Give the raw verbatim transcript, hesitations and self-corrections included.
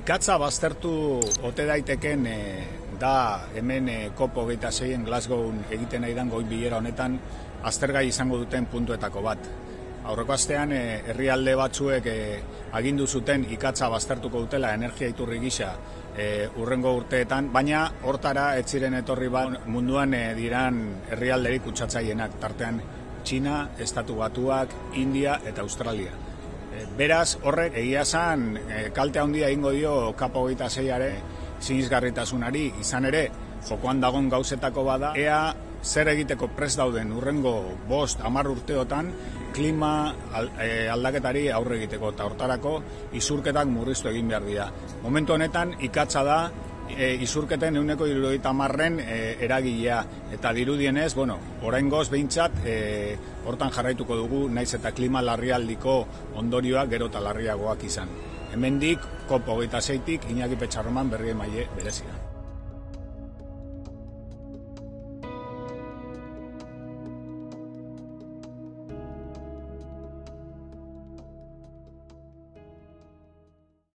Ikatza baztertu ote daiteken e, da hemen e, COP hogeita seien Glasgown egiten nahi dan goi bilera honetan aztergai izango duten puntuetako bat. Aurreko astean e, herrialde batzuek e, agindu zuten ikatza baztertuko dutela energia iturri gisa e, urrengo urteetan, baina hortara ez ziren etorri bat munduan e, diran herrialderik kutsatzaienak, tartean Txina, Estatu Batuak, India eta Australia. Beraz, horrek egia esan kalte handia egingo dio COP hogeita seiare sinisgarritasunari, izan ere jokoan dagon gauzetako bada, ea zer egiteko prest dauden urrengo bost, hamar urteotan klima aldaketari aurre egiteko eta hortarako isurketak murriztu egin behar dira. Momentu honetan ikatza da E, izurketen ehuneko hirurogeita hamarren e, eragilea eta dirudienez, bueno, oraingoz behintzat e, hortan jarraituko dugu naiz eta klima larrialdiko ondorioak gero eta larriagoak izan. Hemendik COP hogeita seitik Iñaki Petxarroman berri emaile berezia.